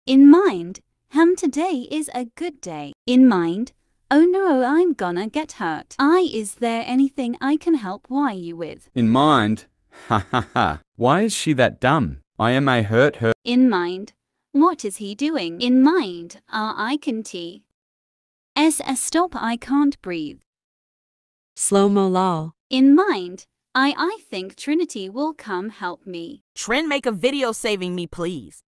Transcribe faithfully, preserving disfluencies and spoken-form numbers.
In mind, hum today is a good day. In mind, oh no, I'm gonna get hurt. I is there anything I can help why you with? In mind, ha ha ha. Why is she that dumb? I am I hurt her. In mind, what is he doing? In mind, ah I can t. S S stop I can't breathe. Slow-mo lol. In mind, I I think Trinity will come help me. Trin, make a video saving me, please.